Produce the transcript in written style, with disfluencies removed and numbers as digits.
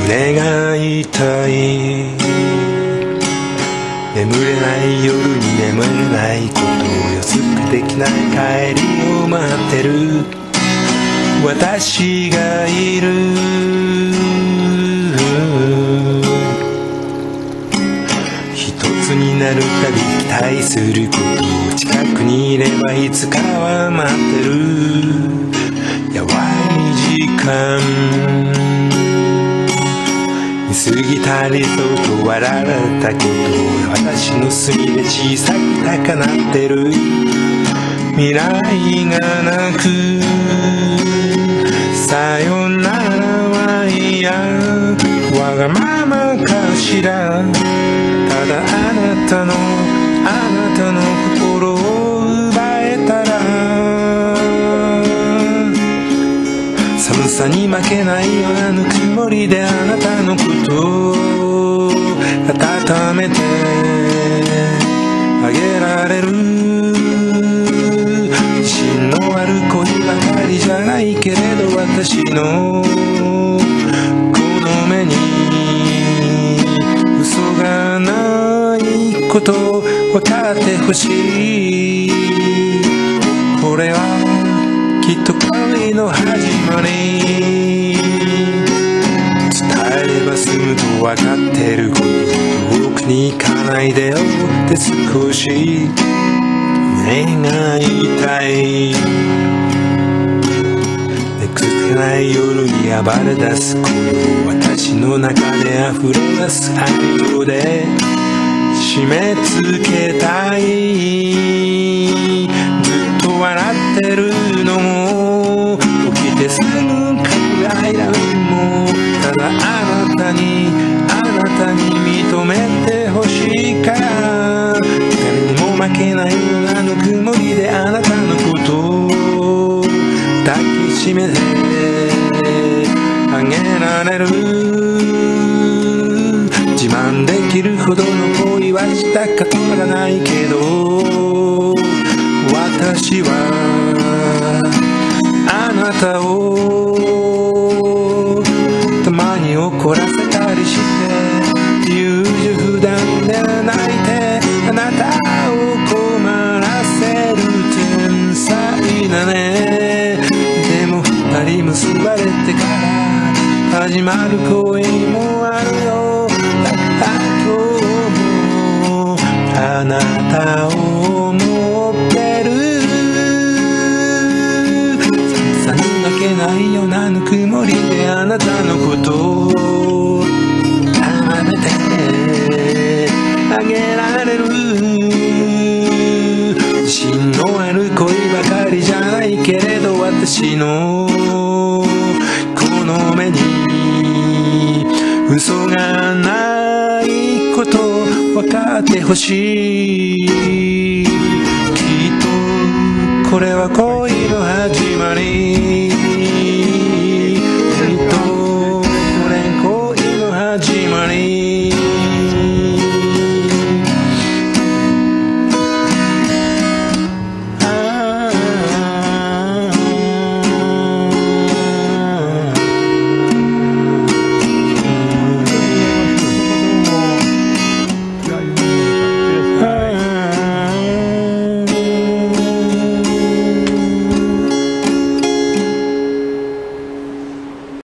胸が痛い。眠れない夜に眠れないことを予測できない帰りを待ってる私がいる。一つになるたび期待することを近くにいればいつかは待ってる。やばい時間過ぎたりそうと笑われたこと私の隅で小さく高鳴ってる。未来がなくさよならはいやわがままかしら。ただあなたの心を奪えたら寒さに負けないようなぬくもりであなたのことを温めてあげられる。自信のある恋ばかりじゃないけれど私のこの目に嘘がないこと分かってほしい。これはきっと恋の始まり。伝えれば済むと分かってること遠くに行かないでよって少し胸が痛い。寝くせない夜に暴れ出す頃私の中で溢れ出す愛情で締め付けたい。ずっと笑ってるのも起きてすぐ書くアイラブもただあなたに認めてほしいから誰にも負けないようなぬくもりであなたのことを抱きしめてあげられる。自慢できるほどの恋はしたことがないけど私はあなたをたまに怒らせたりして優柔不断で泣いてあなたを困らせる天才だね。でも二人結ばれてから始まる恋もあるよ。あなたを思ってる。寒さに負けないようなぬくもりであなたのことを温めてあげられる。自信のある恋ばかりじゃないけれど私のこの目に嘘がないこと分かってほしい。きっとこれは恋の始まり。